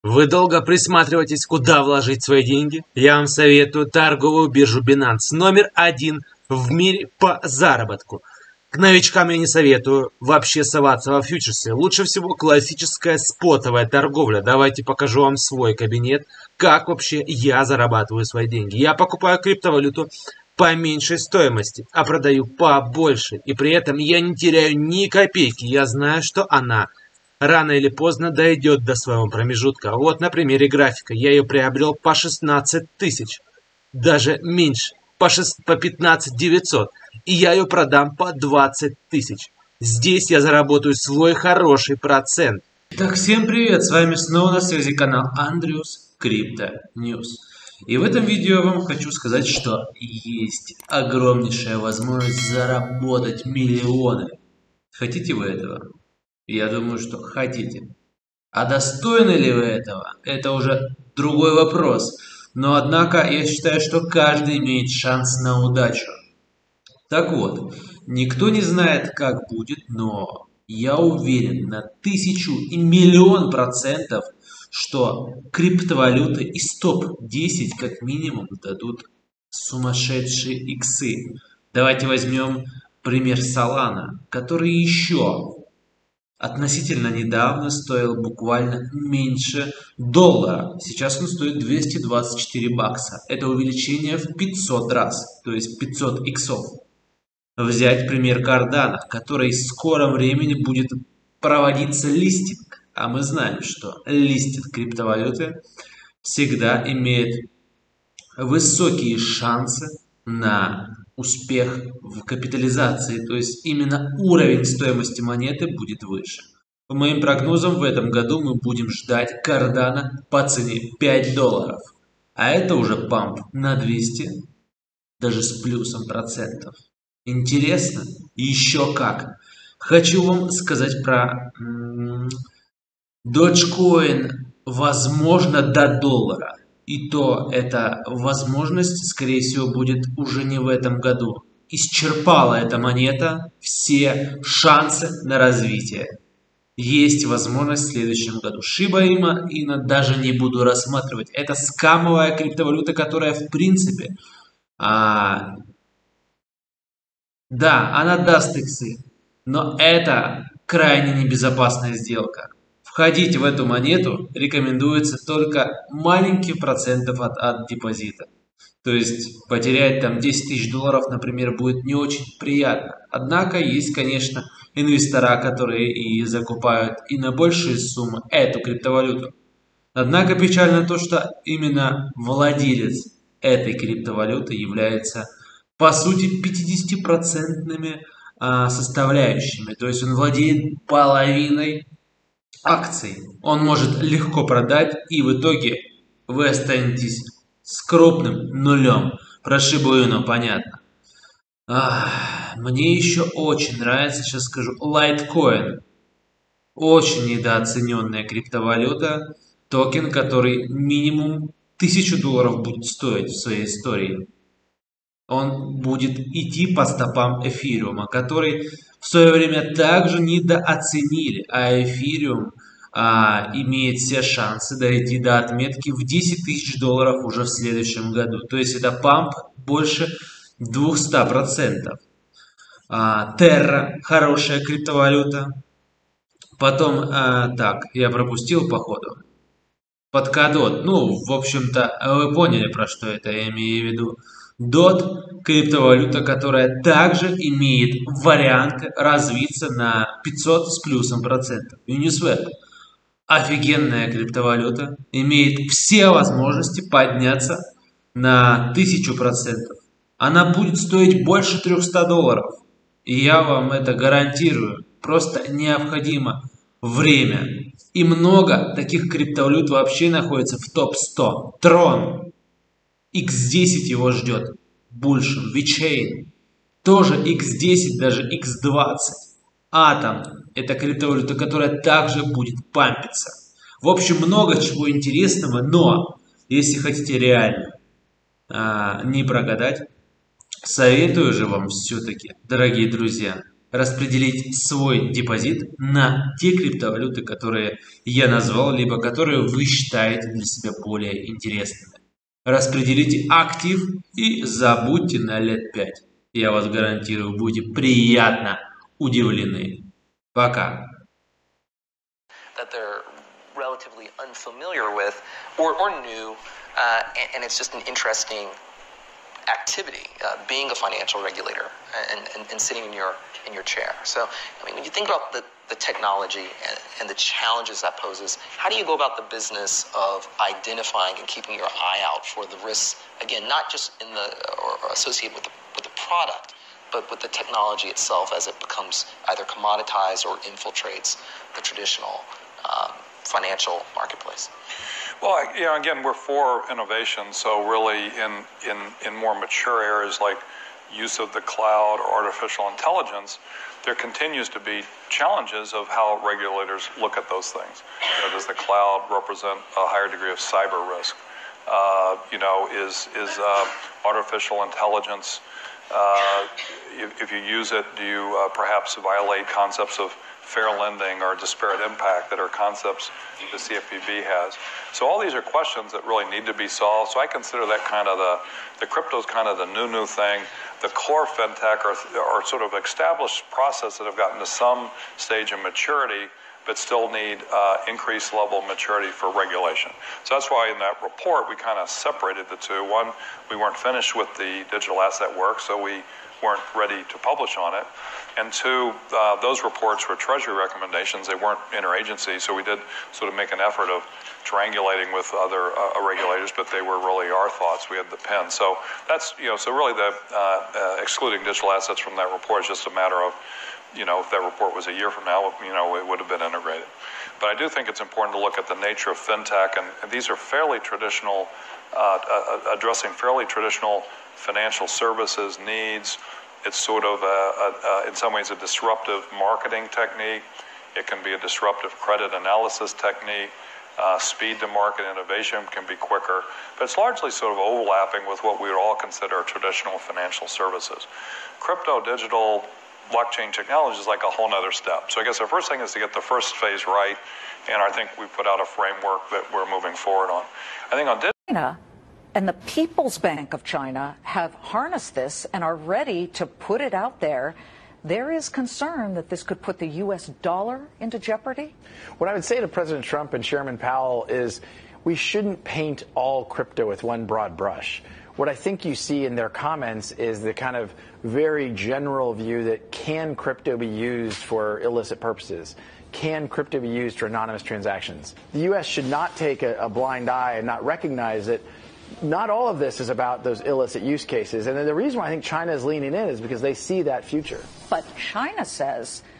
Вы долго присматриваетесь, куда вложить свои деньги? Я вам советую торговую биржу Binance, номер 1 в мире по заработку. К новичкам я не советую вообще соваться во фьючерсы. Лучше всего классическая спотовая торговля. Давайте покажу вам свой кабинет, как вообще я зарабатываю свои деньги. Я покупаю криптовалюту по меньшей стоимости, а продаю по большей. И при этом я не теряю ни копейки. Я знаю, что она рано или поздно дойдет до своего промежутка. Вот на примере графика. Я ее приобрел по 16 тысяч. Даже меньше. По 15 900. И я ее продам по 20 тысяч. Здесь я заработаю свой хороший процент. Итак, всем привет! С вами снова на связи канал Andrius Crypto News. И в этом видео я вам хочу сказать, что есть огромнейшая возможность заработать миллионы. Хотите вы этого? Я думаю, что хотите. А достойны ли вы этого? Это уже другой вопрос. Но однако я считаю, что каждый имеет шанс на удачу. Так вот, никто не знает, как будет, но я уверен на 1000 и миллион процентов, что криптовалюты из топ-10 как минимум дадут сумасшедшие иксы. Давайте возьмем пример Solana, который еще относительно недавно стоил буквально меньше доллара. Сейчас он стоит 224 бакса. Это увеличение в 500 раз, то есть 500 иксов. Взять пример Cardano, который в скором времени будет проводиться листинг. А мы знаем, что листинг криптовалюты всегда имеет высокие шансы на успех в капитализации. То есть именно уровень стоимости монеты будет выше. По моим прогнозам, в этом году мы будем ждать Cardano по цене 5 долларов. А это уже памп на 200, даже с плюсом процентов. Интересно? Еще как. Хочу вам сказать про Dogecoin, возможно, до доллара. И то эта возможность, скорее всего, будет уже не в этом году. Исчерпала эта монета все шансы на развитие. Есть возможность в следующем году. Shiba Inu даже не буду рассматривать. Это скамовая криптовалюта, которая в принципе... Да, она даст иксы, но это крайне небезопасная сделка. Входить в эту монету рекомендуется только маленький процентов от депозита. То есть потерять там 10 тысяч долларов, например, будет не очень приятно. Однако есть, конечно, инвестора, которые и закупают и на большие суммы эту криптовалюту. Однако печально то, что именно владелец этой криптовалюты является по сути 50% составляющими. То есть он владеет половиной акций. Он может легко продать, и в итоге вы останетесь с крупным нулем. Про Shiba Inu понятно. Мне еще очень нравится, сейчас скажу, Litecoin. Очень недооцененная криптовалюта. Токен, который минимум 1000 долларов будет стоить в своей истории. Он будет идти по стопам эфириума, который в свое время также недооценили, а эфириум имеет все шансы дойти до отметки в 10 тысяч долларов уже в следующем году. То есть это памп больше 200%. Terra хорошая криптовалюта. Потом, так, я пропустил походу. Подкадот. Ну, в общем-то, вы поняли, про что это я имею в виду. DOT – криптовалюта, которая также имеет вариант развиться на 500 с плюсом процентов. Uniswap – офигенная криптовалюта, имеет все возможности подняться на 1000%. Она будет стоить больше 300 долларов. И я вам это гарантирую. Просто необходимо время. И много таких криптовалют вообще находится в топ-100. Tron. X10 его ждет. Bullshit. VeChain. Тоже X10, даже X20. Atom. Это криптовалюта, которая также будет пампиться. В общем, много чего интересного, но если хотите реально не прогадать, советую же вам все-таки, дорогие друзья, распределить свой депозит на те криптовалюты, которые я назвал, либо которые вы считаете для себя более интересными. Распределите актив и забудьте на лет 5. Я вас гарантирую, будете приятно удивлены. Пока. That they're relatively unfamiliar with or new, and it's just an interesting activity, being a financial regulator and sitting in your chair. So, I mean, when you think about the technology and the challenges that poses, how do you go about the business of identifying and keeping your eye out for the risks, again, not just in or associated with the product, but with the technology itself as it becomes either commoditized or infiltrates the traditional financial marketplace? Well, again, we're for innovation. So really in more mature areas like use of the cloud or artificial intelligence, there continues to be challenges of how regulators look at those things. Does the cloud represent a higher degree of cyber risk? Is artificial intelligence, if you use it, do you perhaps violate concepts of fair lending or disparate impact that are concepts the CFPB has? So all these are questions that really need to be solved. So I consider that kind of the crypto's kind of the new thing. The core fintech are sort of established processes that have gotten to some stage of maturity, but still need increased level of maturity for regulation. So that's why in that report we kind of separated the two. One, we weren't finished with the digital asset work, so we weren't ready to publish on it. And two, those reports were Treasury recommendations. They weren't interagency, so we did sort of make an effort of triangulating with other regulators, but they were really our thoughts. We had the pen. So that's, so really the excluding digital assets from that report is just a matter of, if that report was a year from now, it would have been integrated. But I do think it's important to look at the nature of fintech, and these are fairly traditional, addressing fairly traditional financial services needs. It's sort of, in some ways, a disruptive marketing technique. It can be a disruptive credit analysis technique. Speed to market innovation can be quicker. But it's largely sort of overlapping with what we would all consider traditional financial services. Crypto, digital, blockchain technology is like a whole other step. So I guess the first thing is to get the first phase right, and I think we put out a framework that we're moving forward on. I think on China and the People's Bank of China have harnessed this and are ready to put it out there. There is concern that this could put the U.S. dollar into jeopardy? What I would say to President Trump and Chairman Powell is we shouldn't paint all crypto with one broad brush. What I think you see in their comments is the kind of very general view that can crypto be used for illicit purposes? Can crypto be used for anonymous transactions? The U.S. should not take a blind eye and not recognize that not all of this is about those illicit use cases. And the reason why I think China is leaning in is because they see that future. But China says